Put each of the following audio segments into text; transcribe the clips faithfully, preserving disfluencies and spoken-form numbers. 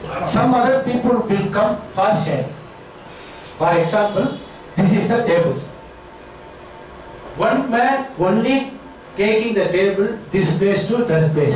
some other people will come for share. For example, this is the tables. One man only taking the table this place to that place.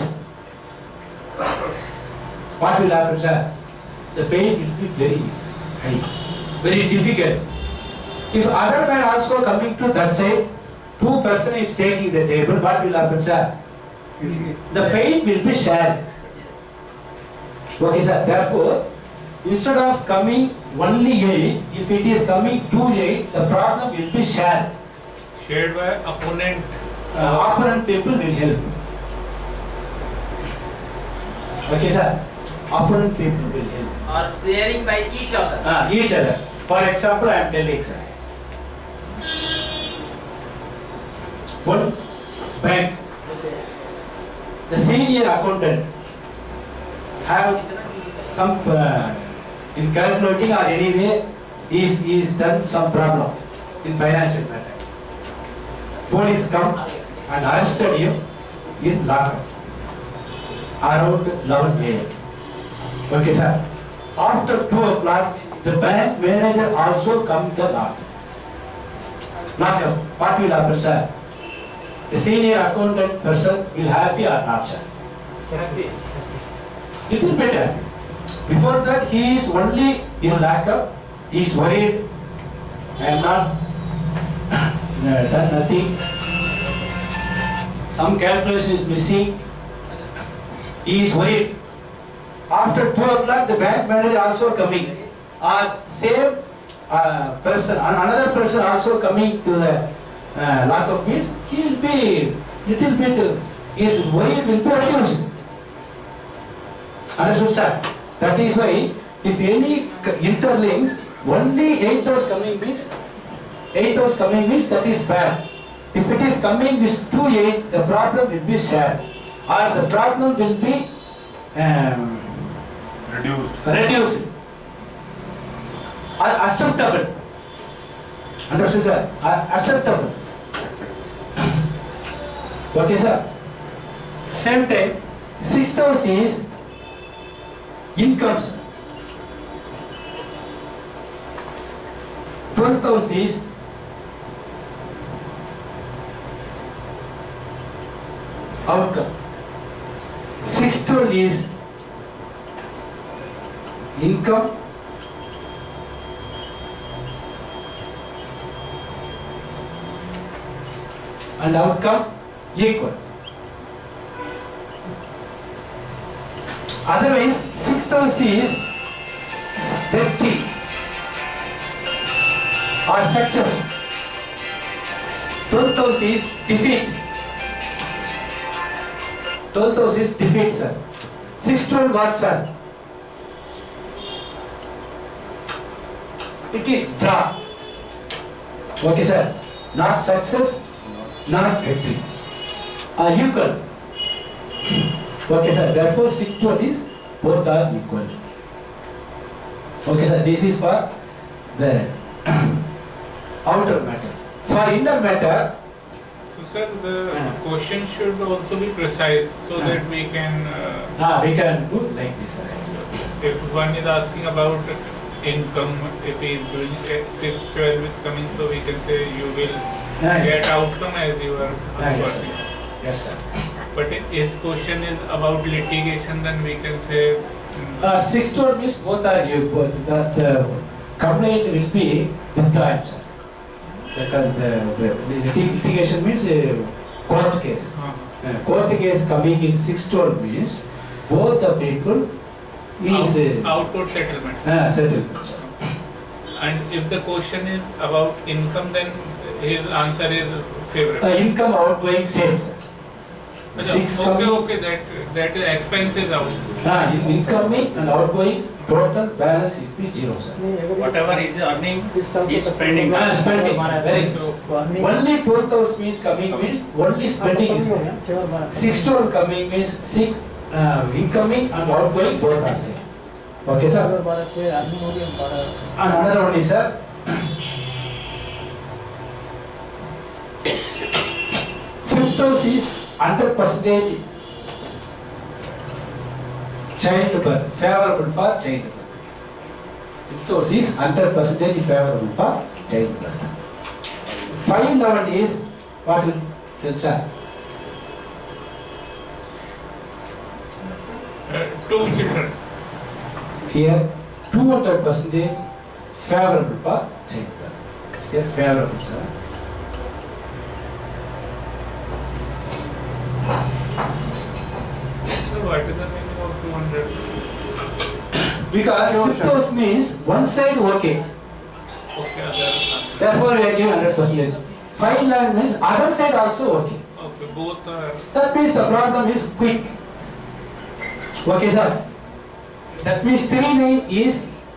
What will happen, sir? The pain will be very high, very difficult. If other man also coming to that side, two person is taking the table, what will happen, sir? The pain will be shared. Okay, sir. Therefore, instead of coming only eight, if it is coming two eight, the problem will be shared. Shared by opponent. Uh, opponent people will help. Okay, sir. Opponent people will help. Or sharing by each other. Ah, each other. For example, I am telling, sir. One bank, the senior accountant have some uh, in calculating or anyway is is done some problem in financial matter. Police come and arrested him in lockup around eleven A M Okay, sir. After two o'clock, the bank manager also come to the lockup. Lockup. What will happen, sir? The senior accountant person will happy or not, sir? Happy. Little better. Before that, he is only in lockup. He is worried. I am not done nothing. Some calculation is missing. He is worried. After two o'clock, the bank manager also coming. Or same uh, person, another person also coming to the uh, lockup means he will be little bit. His worry will be reduced. Understood, sir? That is why if any interlinks, only eight hours coming means eight hours coming means that is bad. If it is coming with two eight, the problem will be shared, or the problem will be um, reduced. Reduced. Or acceptable. Understood, sir? Or acceptable. Okay, sir. Same time, sixth house is incomes. Twelfth house is outcome. Sixth house is income. And outcome equal. Otherwise, sixth house is victory or success. Twelfth house is defeat. Twelfth house is defeat, sir. Sixth twelve what, sir? It is draw. Okay, sir. Not success, not victory. Are equal. Okay, sir. Therefore, six twelve is both are equal. Okay, sir. This is for the outer matter. For inner matter, so, sir, the uh, question should also be precise so uh, that we can. Uh, ah, we can do like this. Sir. If one is asking about income, if he is doing six twelve is coming, so we can say you will Nice. get outcome as you are Yes, working. yes, sir. But if his question is about litigation, then we can say. mm, Uh, six twelve means both are equal. That uh, complaint will be withdrawn, sir. Because the, the, the litigation means uh, court case. uh, Uh, court case coming in six twelve means both the people is uh, output settlement. uh, settled. And if the question is about income, then his answer is favorable. Uh, income outgoing same, sir. Six okay, coming, okay, that that is expenses out. ah, in incoming and outgoing total balance will be zero, sir. Whatever is earning is spending. Ah, spending, very good. Only twelve thousand means coming means only spending is there. Six twelve coming means six uh, incoming and outgoing both are same. Okay, sir. And another one is, sir. Fifth house is hundred percentage childbirth, favorable for childbirth. Iptos is one hundred percent favorable for childbirth. five eleven is what will tell sir? Uh, two children. Here two hundred percent favorable for childbirth. Here favorable sir. So what is the meaning of two hundred? Because iptos means one side okay. Okay, other. Therefore we are giving one hundred percent. five eleven means other side also okay. Okay, both are. That means the problem is quick. Okay sir. That means three nine is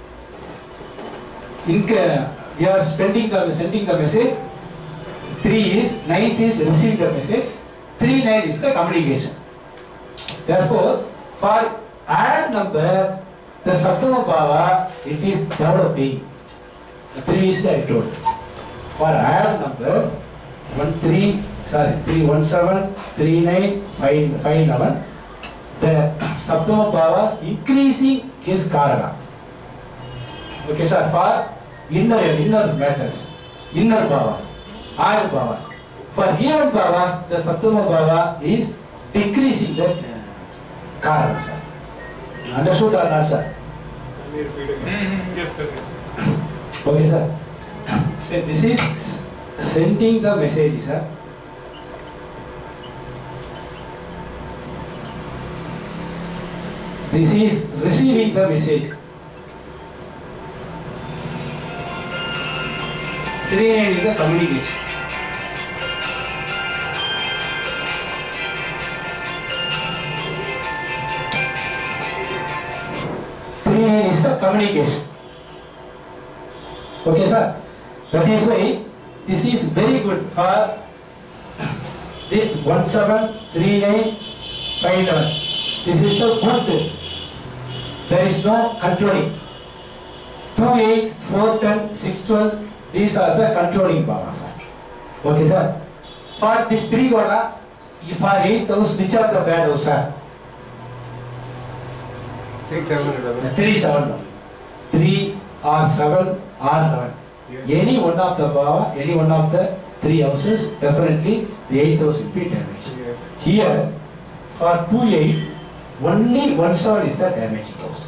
in, we are spending the sending the message. three is ninth is receiving the message. three nine is the communication. Therefore, for add number, the Saptama Bhava, it is developing. The three is I told. For add numbers, one three, sorry, three one seven, three nine, five five eleven, the Saptama Bhavas increasing is Karana. Okay, sir. For inner inner matters, inner Bhavas, Ayur Bhavas. For even Bhavas, the Saptama Bhava is decreasing the Karana, sir. Understood or not, sir? Mm-hmm. Yes, sir. Okay, sir. So this is sending the message, sir. This is receiving the message. Three nine is the communication. Three nine is the communication. Okay, sir. That is why this is very good for this one seven, three nine, five eleven. This is the good. There is no controlling. two eight, four ten, six twelve, these are the controlling powers. Okay, sir. For this three goda, for eight house, which are the bad house, sir? Three seven eleven. three seven. three or seven or eleven. Yes. Any one of the bhava, any one of the three houses, definitely the eighth house will be damaged. Yes. Here, for two eight, only one seven is the damaging house.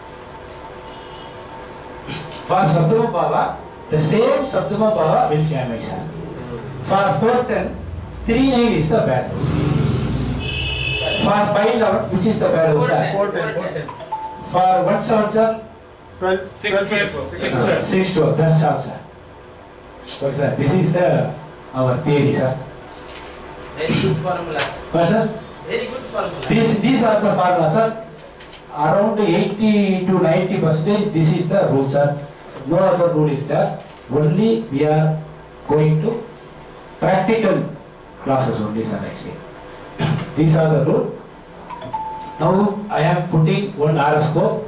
For Saptama Bhava, the same Saptama Bhava will damage her. For four ten, three nine is the bad house. For five eleven, which is the bad house? sir? four ten. For one seven, sir? Six twelve. Six twelve. six twelve, that's all, sir. Okay, sir. This is the our theory, sir. Very good formula. What, sir? Very good formula. These, these are the formulas, sir. Around eighty to ninety percentage, this is the rule, sir. No other rule is there. Only we are going to practical classes only, sir, actually. These are the rule. Now I am putting one horoscope.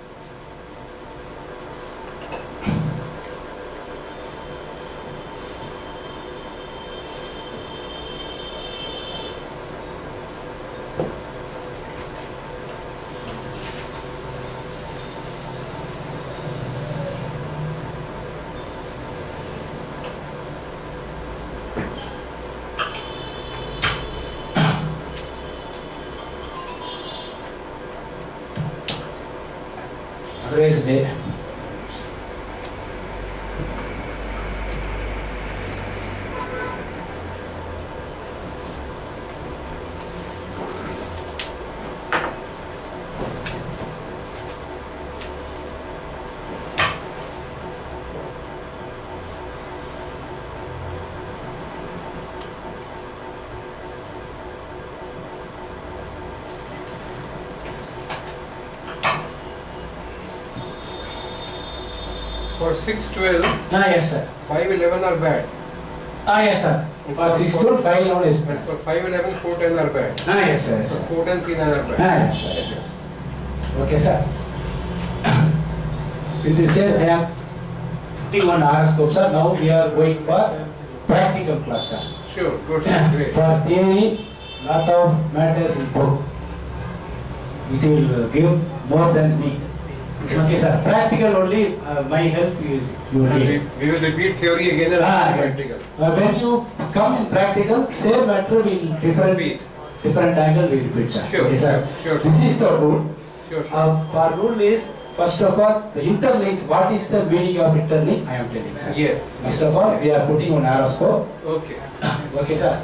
Otherwise, they For six twelve, ah yes, sir. five eleven are bad. Ah yes, sir. For six to five eleven is But best. for five eleven, four ten are bad. Ah yes, sir. Yes, For sir. four ten, three nine are bad. Ah yes, sir. Yes, sir. Okay, sir. In this case, I am putting one horoscope, sir. Now we are going for practical class, sir. Sure, good, sir, great. For theory, lot of matters in book. it will uh, give more than me. Okay, sir. Practical only, uh, my help you, you will We, need. we will repeat theory again and Ah, again yes. practical. Uh, when you come in practical, same matter will different Repeat. different angle will repeat, sir. Sure, Okay, sir. sure. This is the rule. Sure, sir. Uh, our rule is, first of all, the interlinks. What is the meaning of interlink? I am telling, sir. Yes. First yes, of all, yes. we are putting on horoscope. Okay. Okay, sir.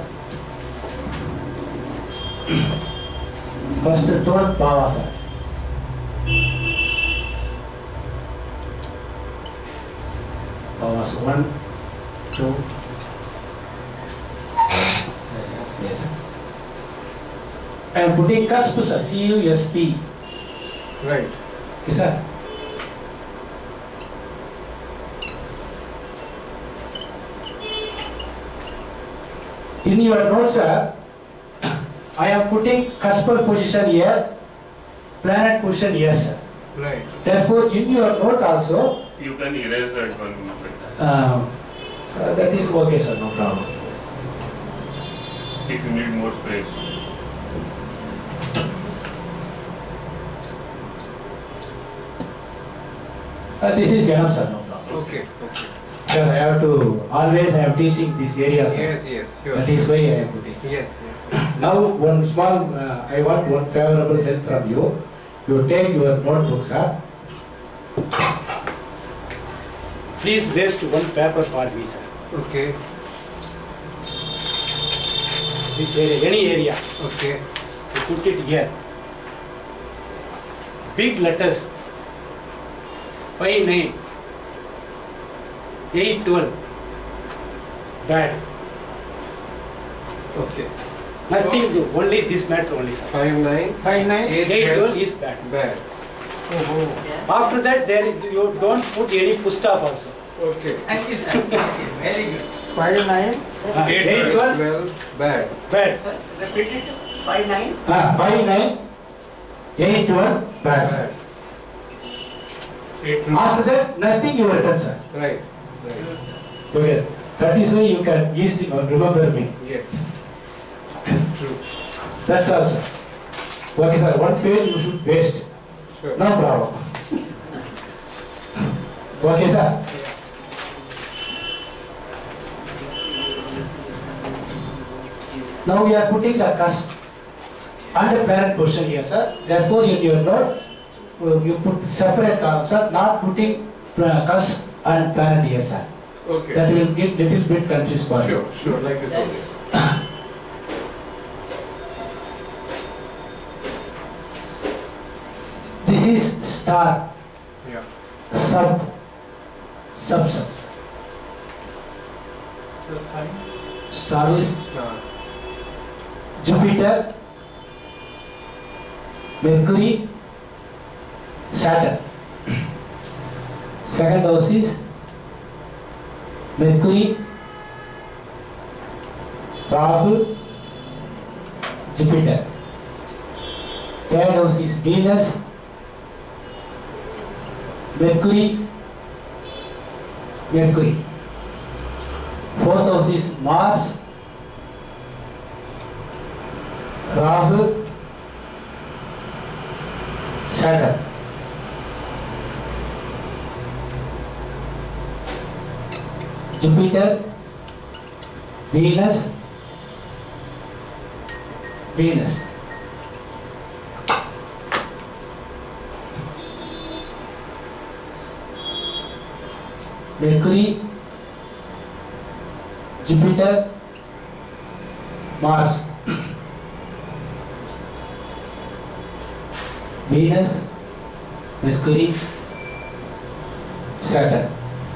First twelve Bhava, sir. Bhavas one, two. Yes. I am putting cusp, sir. C U S P. Right. Okay, sir. In your notes, sir, I am putting cuspal position here, planet position here, sir. Right. Therefore, in your note also, You can erase that one. uh, uh, that is okay, sir, no problem. If you need more space. Uh, this is enough, sir, no problem. Okay. Okay. Because I have to, always I am teaching this area, sir. Yes. Yes. Sure. That is why I am putting. Yes. Yes. Yes. Now, one small, uh, I want one favorable help from you. You take your notebook, sir. Please waste one paper for me, sir. Okay. This area, any area. Okay. You put it here. Big letters. five nine. eight twelve. Bad. Okay. Nothing good. Only this matter only, sir. Five nine. five nine. Eight eight twelve. twelve is bad. Bad. Oh. After that, there is, you don't put any full stop also. Okay. Thank you, sir. Thank you. Very good. five nine. Uh, Eight eight twelve. Twelve. Bad. Bad. Sir, repeat it. Five nine. Ah, five nine. eight twelve. Bad, sir. Eight After that, nothing you written, sir. Right. Right. Okay. That is why you can easily remember me. Yes. True. That's all, sir. Okay, sir. One page you should waste. Sure. No problem. Okay, sir. Now we are putting the cusp and the parent position here, sir. Therefore, in your note, uh, you put separate column, sir, not putting uh, cusp and parent here, sir. Okay. That will get little bit confused for you. Sure. Sure. Like this only. This is star, Yeah. sub, sub, sub. Star is Star. Jupiter, Mercury, Saturn. Second house is Mercury, Rahu, Jupiter. Third house is Venus, Mercury, Mercury. Fourth house is Mars, Rahu, Saturn. Jupiter, Venus, Venus. Mercury, Jupiter, Mars, Venus, Mercury, Saturn.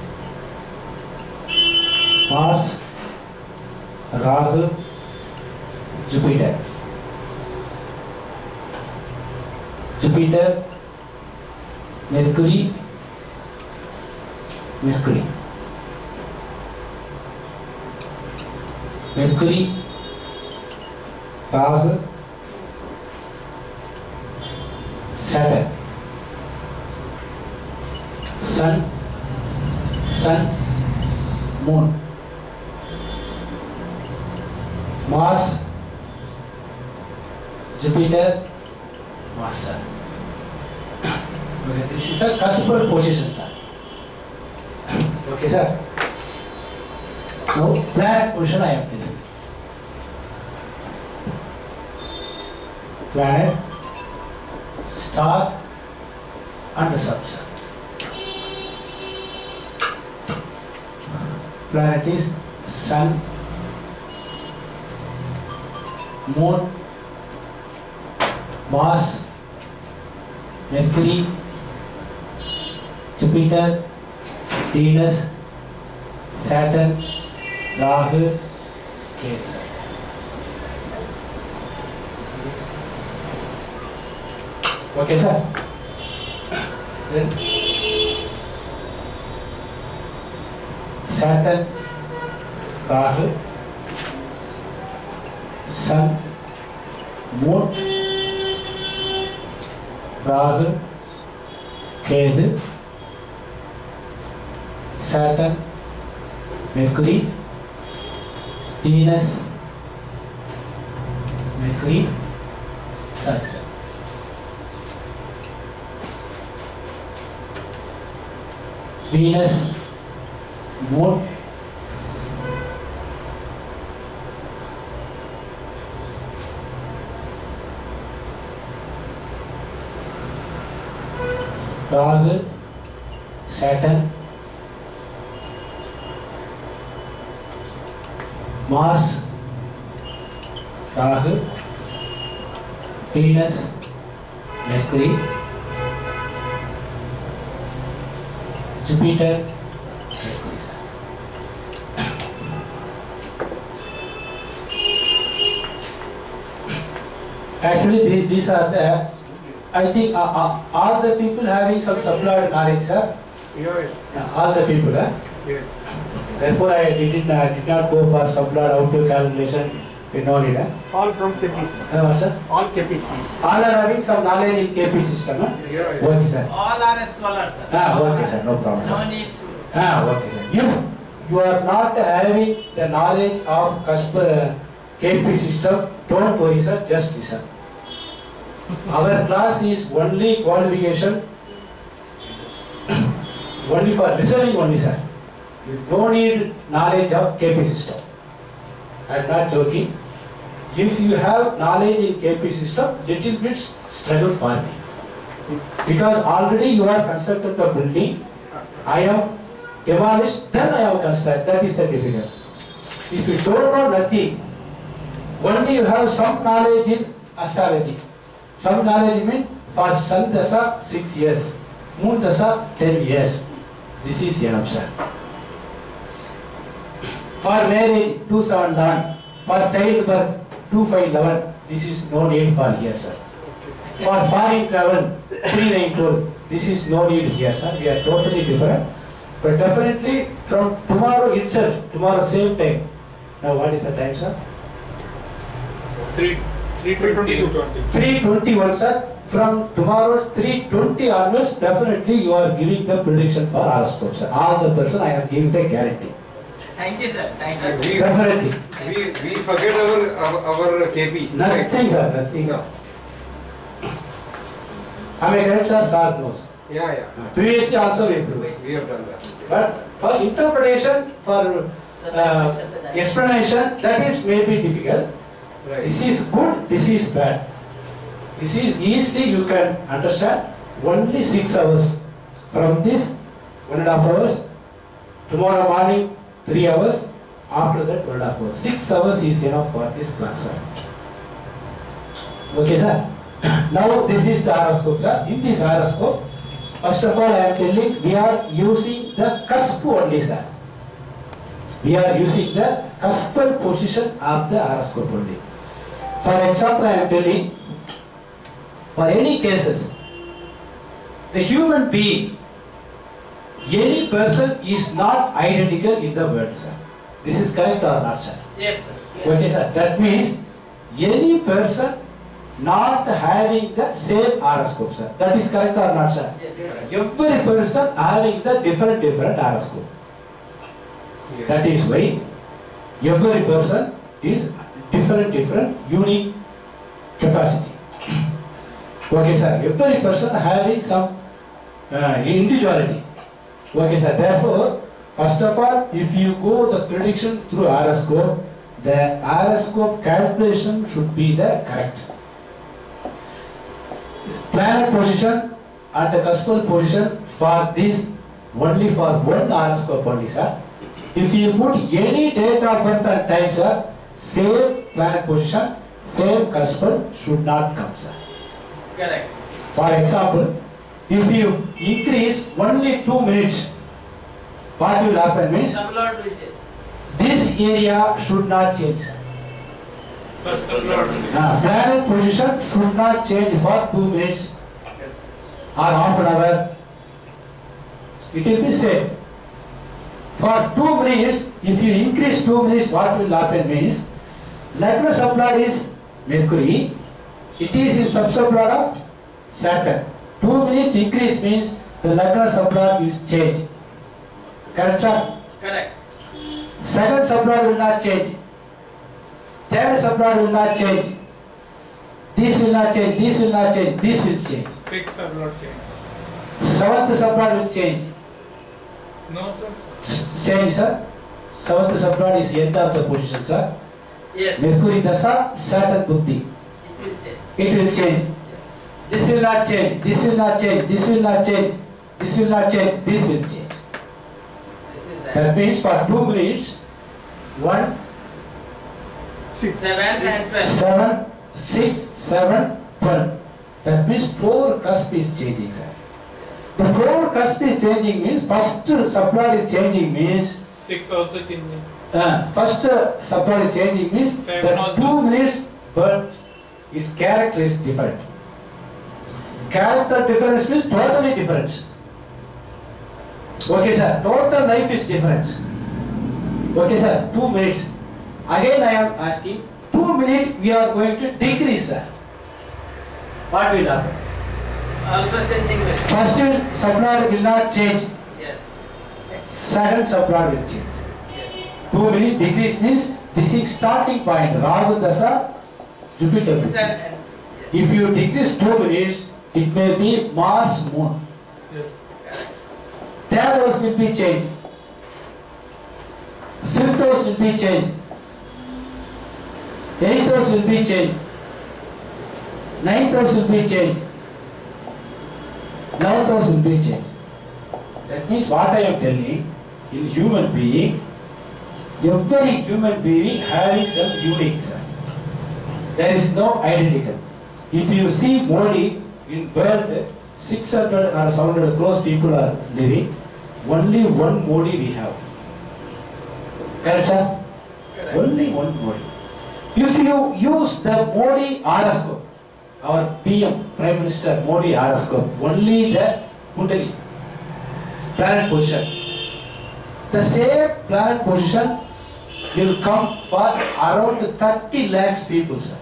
Mars, Rahu, Jupiter. Jupiter, Mercury, Mercury. Mercury, Rahu, Saturn. Sun, Sun, Moon. Mars, Jupiter, Mars, sir. Okay, this is the cuspal position, sir. Okay, sir. Now, planet position I am telling. Planet, star, and the sun, sir. Planet is Sun, Moon, Mars, Mercury, Jupiter, Venus, Saturn, Rahu, Ketu. Okay, sir. Then Saturn, Rahu, Sun, Moon, Rahu, Ketu, Saturn, Mercury, Venus, Mercury, Sun. Venus, Moon, Rahu, Saturn, Mars, Rahu, Venus, Mercury, Jupiter, Mercury, sir. Actually, these, these are the, I think, uh, uh, all the people having some supplied knowledge, sir. Yeah, Uh, all the people, huh? yes. Therefore, I did, uh, did not go for supplied output calculation. We know it, huh? All from K P. Uh, what, sir? All K P. All are having some knowledge in K P system, huh? Yeah, yeah. Okay, sir. All are scholars, sir. Ah, okay, sir. No problem, No sir. need to. Ah, okay, sir. If you are not having the knowledge of Cuspal K P system, don't worry, sir. Just listen. Our class is only qualification, only for listening only, sir. You don't need knowledge of K P system. I am not joking. If you have knowledge in K P system, little bit struggle for me. Because already you are constructed the building, I am demolished, then I have constructed. That is the difficult. If you don't know nothing, only you have some knowledge in astrology. Some knowledge means for Sun Dasa six years, Moon Dasa ten years. This is enough, sir. For marriage, two seven eleven. For childbirth, two five eleven. This is no need for here, sir. For foreign travel, three nine twelve. This is no need here, sir. We are totally different. But definitely from tomorrow itself, tomorrow same time. Now what is the time, sir? Three, three twenty. three twenty-one, sir. From tomorrow three twenty onwards, definitely you are giving the prediction for horoscope, sir. All the person I am giving the guarantee. Thank you, sir. Thank you. We, Definitely. we, we forget our, our, our K P. Nothing, sir. Nothing. No. Am I correct, sir? Sir knows. Yeah, yeah. Previously also we improved. We have done that. But for interpretation, for uh, explanation, that is maybe difficult. Right. This is good, this is bad. This is easily you can understand. Only six hours. From this, one and a half hours. Tomorrow morning, three hours. After that, one and a half hours. Six hours is enough for this class, sir. Okay, sir. Now this is the horoscope, sir. In this horoscope, first of all, I am telling we are using the cusp only, sir. We are using the cuspal position of the horoscope only. For example, I am telling, for any cases, the human being, any person is not identical in the world, sir. This is correct or not, sir? Yes, sir. Yes. Okay, sir. That means any person not having the same horoscope, sir. That is correct or not, sir? Yes, yes. Every person having the different different horoscope. Yes. That is why every person is different different unique capacity. Okay, sir. Every person having some uh, individuality. Okay, sir. Therefore, first of all, if you go the prediction through horoscope, the horoscope calculation should be the correct. Planet position and the cuspal position for this only for one horoscope only, sir. If you put any date of birth and time, sir, same planet position, same cuspal should not come, sir. Correct. For example, if you increase only two minutes, what will happen means Sublord will change. this area should not change, sir. Sir, sublord will change. Uh, planet position should not change for two minutes or half an hour. It will be same. For two minutes, if you increase two minutes, what will happen means Lagna sublord is Mercury. It is in subsublord of Saturn. Two minutes increase means the Lagna sublord is change. Correct, sir? Correct. Second sublord will not change. Third sublord will not change. This will not change. This will not change. This will change. Six sublord change. Seventh sublord will change. No, sir. Change, sir. Seventh sublord is end of the position, sir. Yes. Mercury Dasa, Saturn Buddhi. It will change. It will change. This will not change. This will not change. This will not change. This will not change. This will change. This is that. That means for two minutes, one, Seven and twelve. seven, six, seven, twelve. That means four cusp is changing, sir. The four cusp is changing means first sublord is changing means Six also changing. uh, first uh, sublord is changing means Seven the also. two minutes but his character is different. Character difference means totally different. Okay, sir. Total life is different. Okay, sir. Two minutes. Again, I am asking. Two minutes we are going to decrease, sir. What will happen? Also changing with. First sublord will not change. Yes. Second sublord will change. Yes. Two minutes decrease means this is starting point. Rahu Dasa, Jupiter. Jupiter Buddhi. and If you decrease two minutes, it may be Mars, Moon. Yes. correct. Third house will be changed. Fifth house will be changed. Eighth house will be changed. Ninth house will be changed. Ninth house will be changed. That means what I am telling, in human being, every human being having some unique, sir. There is no identical. If you see Modi in world, six hundred or seven hundred crores people are living, only one Modi we have. Correct, sir? Correct. Only one Modi. If you use the Modi horoscope, our P M, Prime Minister Modi horoscope, only the Kundali, planet position, the same planet position will come for around thirty lakhs people, sir.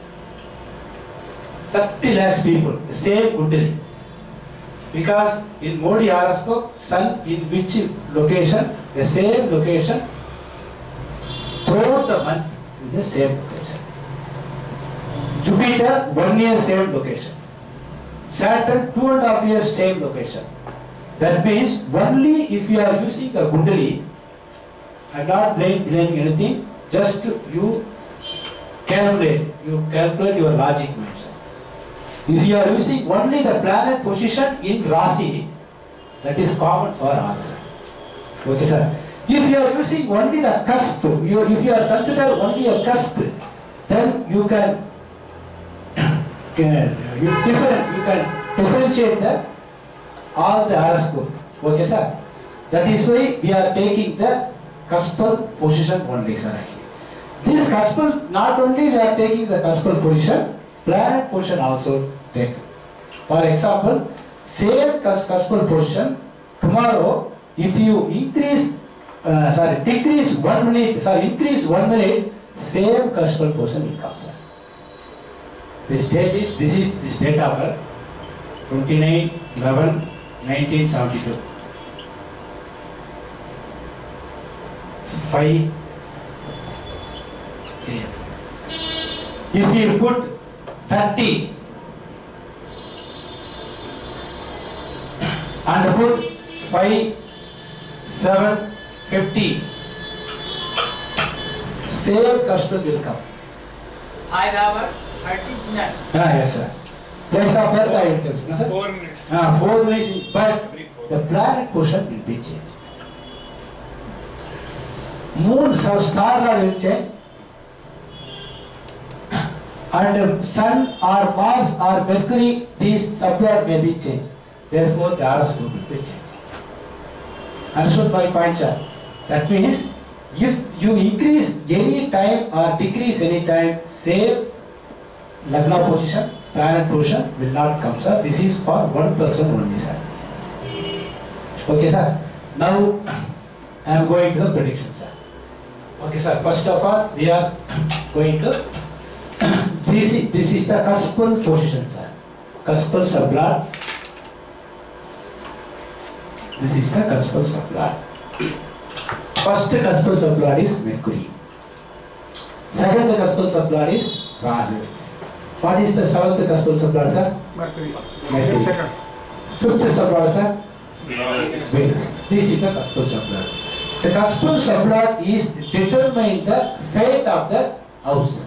thirty lakhs people, the same Kundali. Because in Modi horoscope, Sun in which location, the same location, throughout the month, in the same location. Jupiter, one year same location. Saturn, two and a half years same location. That means only if you are using the Kundali, I am not blaming anything, just you calculate, you calculate your logic mind. If you are using only the planet position in Rasi, that is common for answer. Okay, sir. If you are using only the cusp, you, if you are considered only a cusp, then you can, can you different, you can differentiate the all the horoscope. Okay, sir. That is why we are taking the cuspal position only, sir. This cuspal, not only we are taking the cuspal position, planet position also taken. For example, same cus cuspal position, tomorrow, if you increase, uh, sorry, decrease one minute, sorry, increase one minute, same cuspal position will come, sir. This date is, this is this date of birth, twenty-nine eleven nineteen seventy-two. five a m If you put thirty, and put five, seven, fifty. Same Cuspal will come. Five hour, thirty minutes. Ah, yes, sir. Place of birth I will tell you, no, sir? Four minutes. Ah, four minutes, but Every four. the planet position will be changed. Moon, so star law will change. And Sun or Mars or Mercury, these subplot may be changed. Therefore, the horoscope will be changed. Understood my point, sir? That means, if you increase any time or decrease any time, same Lagna position, planet position will not come, sir. This is for one person only, sir. Okay, sir. Now, I am going to the prediction, sir. Okay, sir. First of all, we are going to this is, this is the Cuspal position, sir. Cuspal subplot. This is the Cuspal subplot. First Cuspal subplot is Mercury. Second Cuspal subplot is Rahu. What is the seventh Cuspal subplot, sir? Mercury. Mercury. Second. Fifth subplot, sir? Venus. Venus. This is the Cuspal subplot. The Cuspal subplot is determine the fate of the house.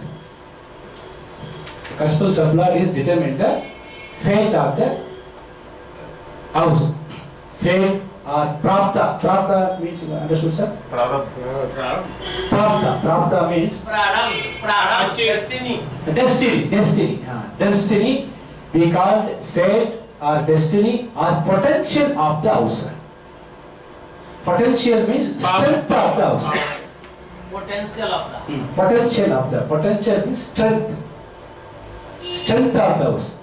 The Cuspal subplot is determine the fate of the house. Fate or prapta. Prapta means, you understood, sir? Prapta. Prapta means Pradam, Pradam, destiny. destiny. Destiny. Ah, destiny. We called fate or destiny or potential of the house. Potential means strength of the house. Potential of the. Potential of the. Potential means strength. Strength of the house.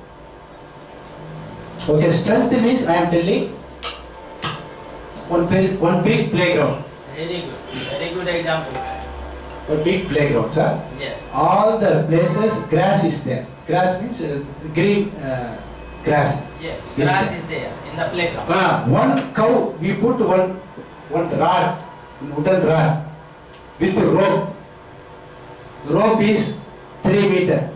Okay, strength means I am telling one big, one big playground. Very good. Very good example. One big playground, sir. Yes. All the places grass is there. Grass means uh, green uh, grass. Yes. Yes, Grass sir. is there in the playground. Ah, one cow, we put one one rod, wooden rod with rope. Rope is three meter.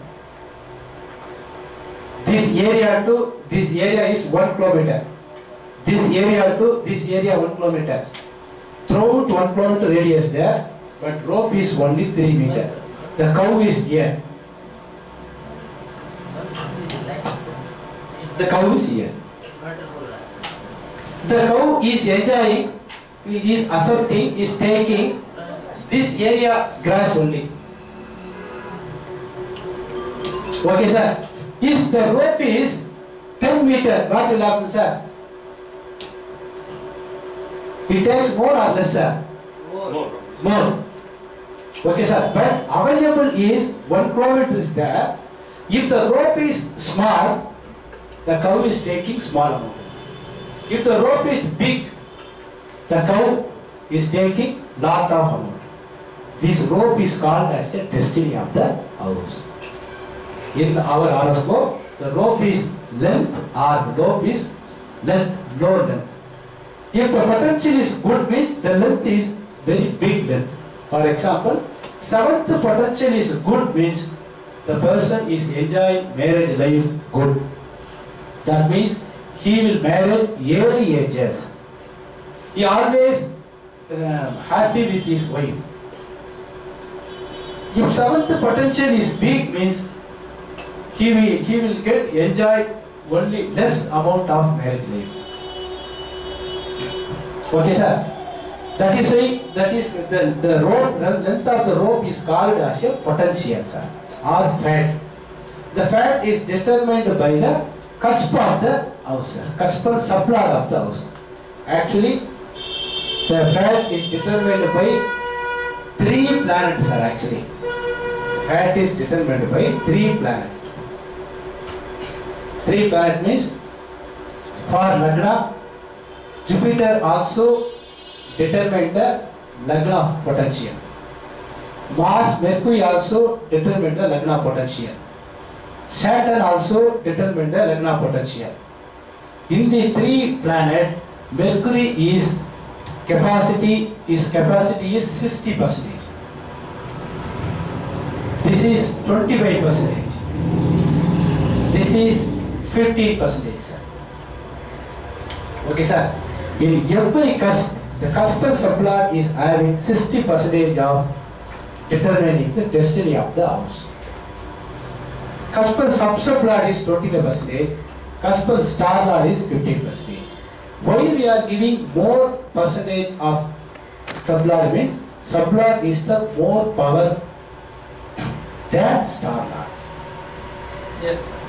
This area to this area is one kilometer. This area to this area one kilometer. Throughout one kilometer radius there, but rope is only three meter. The cow is here. The cow is here. The cow is enjoying, is accepting, is taking this area grass only. Okay, sir. If the rope is ten meter, what will happen, sir? It takes more or less, sir? More. More. Okay, sir. But available is one kilometer is there. If the rope is small, the cow is taking small amount. If the rope is big, the cow is taking lot of amount. This rope is called as the destiny of the house. In our horoscope, the rope is length or the rope is length, low length. If the potential is good, means the length is very big length. For example, seventh potential is good, means the person is enjoying marriage life good. That means he will marry early ages. He always uh, happy with his wife. If seventh potential is big, means he will, he will get enjoy only less amount of marriage life. Okay, sir. That is why that is the the rope length of the rope is called as a potential, sir, or fat. The fat is determined by the cusp of the house, sir. Cuspal subplot of the house. Actually, the fat is determined by three planets, sir. Actually, fat is determined by three planets. Three planet means for Lagna, Jupiter also determined the Lagna potential. Mars, Mercury also determined the Lagna potential. Saturn also determined the Lagna potential. In the three planet, Mercury is capacity is capacity is sixty percent. This is twenty-five percent. This is fifteen percent. Okay, sir. In every cusp, the cuspal sublord is having sixty percent of determining the destiny of the house. Cuspal sub-sublord is twenty-five percent. Cuspal star lord is fifteen percent. Why we are giving more percentage of sublord means sublord is the more power than star lord. Yes, sir.